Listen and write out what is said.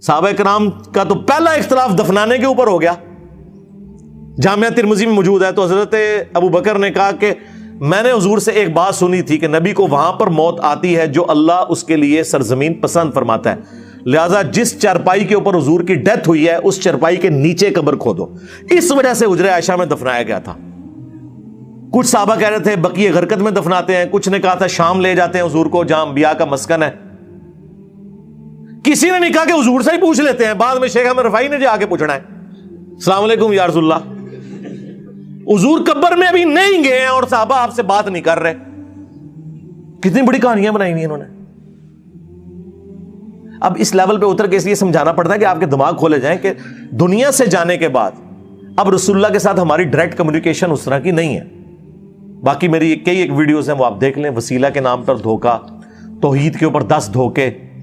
सहाबा किराम का तो पहला इख्तिलाफ दफनाने के ऊपर हो गया। जामिया तिरमिज़ी में मौजूद है। तो हजरत अबू बकर ने कहा कि मैंने हुजूर से एक बात सुनी थी कि नबी को वहां पर मौत आती है जो अल्लाह उसके लिए सरजमीन पसंद फरमाता है, लिहाजा जिस चारपाई के ऊपर हुजूर की डेथ हुई है उस चारपाई के नीचे कब्र खोदो। इस वजह से हुजरे आयशा में दफनाया गया था। कुछ साहबा कह रहे थे बकी गरकत में दफनाते हैं, कुछ ने कहा था शाम ले जाते हैं हुजूर को जहां अंबिया का मस्कन है। किसी ने नहीं कहा कि हुजूर से ही पूछ लेते हैं, बाद में शेख अहमद रफाई ने जाके पूछना है अस्सलाम वालेकुम या रसूलल्लाह, हुजूर कब्र में अभी नहीं गए हैं और साहबा आपसे बात नहीं कर रहे। कितनी बड़ी कहानियां बनाई हुई इन्होंने। अब इस लेवल पे उतर के इसलिए समझाना पड़ता है कि आपके दिमाग खोले जाएं कि दुनिया से जाने के बाद अब रसूलुल्लाह के साथ हमारी डायरेक्ट कम्युनिकेशन उस तरह की नहीं है। बाकी मेरी कई एक वीडियोस हैं, वो आप देख लें। वसीला के नाम पर धोखा, तौहीद के ऊपर 10 धोखे,